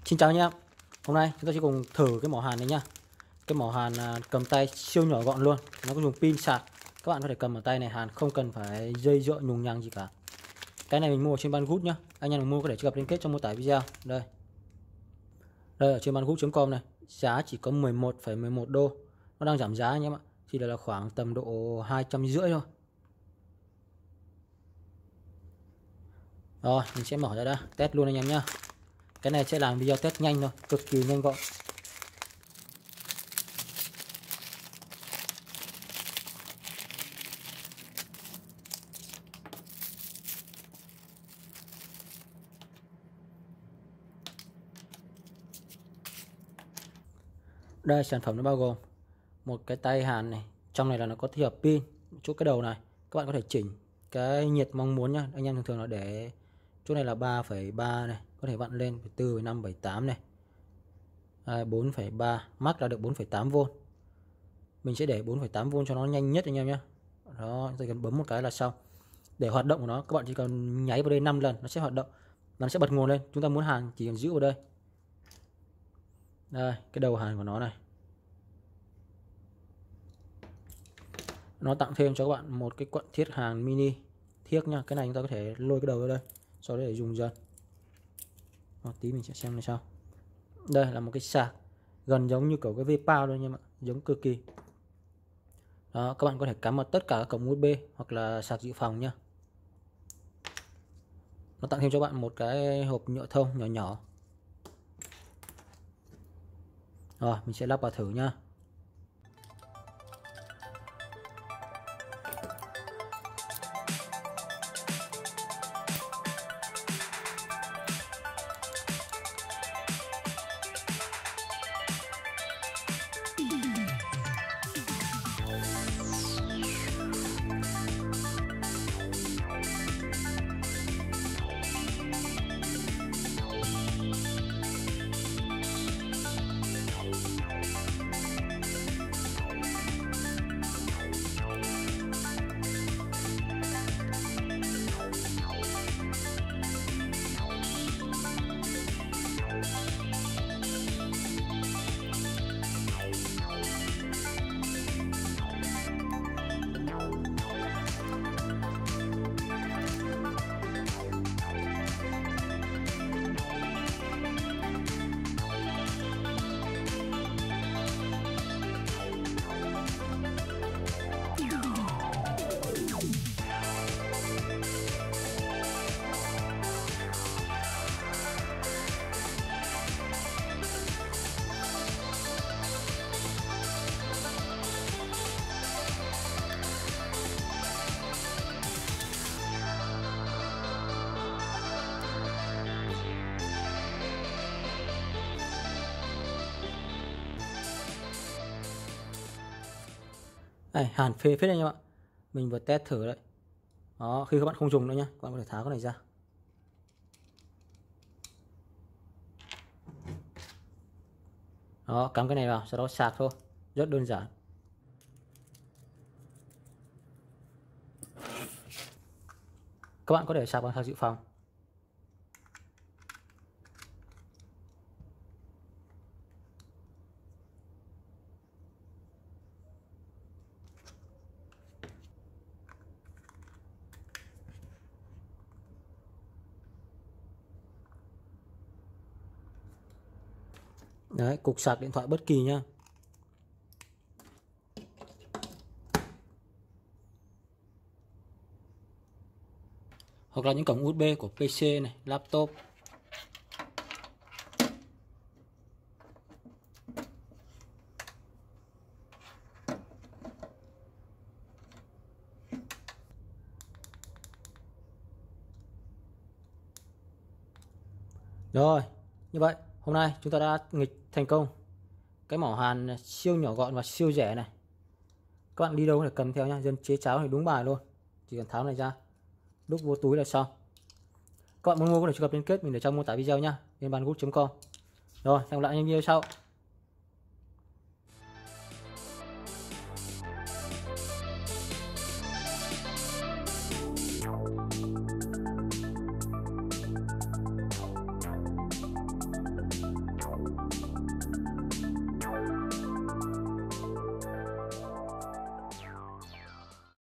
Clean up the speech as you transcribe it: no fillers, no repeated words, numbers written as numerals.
Xin chào anh em. Hôm nay chúng ta sẽ cùng thử cái mỏ hàn này nhá. Cái mỏ hàn cầm tay siêu nhỏ gọn luôn. Nó có dùng pin sạc. Các bạn có thể cầm ở tay này hàn không cần phải dây dựa nhùng nhằng gì cả. Cái này mình mua trên Banggood nhá. Anh em mua có thể truy cập liên kết trong mô tả video. Đây. Đây ở trên banggood.com này, giá chỉ có 11,11 đô. Nó đang giảm giá anh em ạ. Thì là khoảng tầm độ 250 thôi. Rồi, mình sẽ mở ra đã, test luôn anh em nhá. Cái này sẽ làm video test nhanh thôi, cực kỳ nhanh gọn. Đây, sản phẩm nó bao gồm một cái tay hàn này, trong này là nó có tích hợp pin. Chỗ cái đầu này các bạn có thể chỉnh cái nhiệt mong muốn nhá. Anh em thường thường là để chỗ này là 3,3 này, có thể vặn lên 4, 5, 7, 8 này, 4,3, max là được 4,8V. Mình sẽ để 4,8V cho nó nhanh nhất anh em nhé. Đó, tôi cần bấm một cái là xong. Để hoạt động của nó, các bạn chỉ cần nháy vào đây 5 lần nó sẽ hoạt động, nó sẽ bật nguồn lên. Chúng ta muốn hàn chỉ cần giữ vào đây. Đây, cái đầu hàn của nó này. Nó tặng thêm cho các bạn một cái quận thiết hàn mini thiếc nha. Cái này chúng ta có thể lôi cái đầu ra đây, sau đó để dùng dần. Một tí mình sẽ xem này sau. Đây là một cái sạc gần giống như kiểu cái V-Power thôi anh em ạ, giống cực kỳ. Đó, các bạn có thể cắm vào tất cả các cổng USB hoặc là sạc dự phòng nhá. Nó tặng thêm cho bạn một cái hộp nhựa thông nhỏ nhỏ. Rồi, mình sẽ lắp vào thử nhá. Đây, hàn phê phết anh em ạ. Mình vừa test thử đấy. Đó, khi các bạn không dùng nữa nhá, các bạn có thể tháo cái này ra. Đó, cắm cái này vào, sau đó sạc thôi, rất đơn giản. Các bạn có thể sạc bằng sạc dự phòng. Đấy, cục sạc điện thoại bất kỳ nhá. Hoặc là những cổng USB của PC này, laptop. Rồi, như vậy hôm nay chúng ta đã nghịch thành công cái mỏ hàn siêu nhỏ gọn và siêu rẻ này. Các bạn đi đâu có thể cầm theo nha, dân chế cháo thì đúng bài luôn. Chỉ cần tháo này ra, đút vô túi là xong. Các bạn muốn mua có thể truy cập liên kết mình để trong mô tả video nhá, bên banggood.com. Rồi, hẹn gặp lại anh em video sau.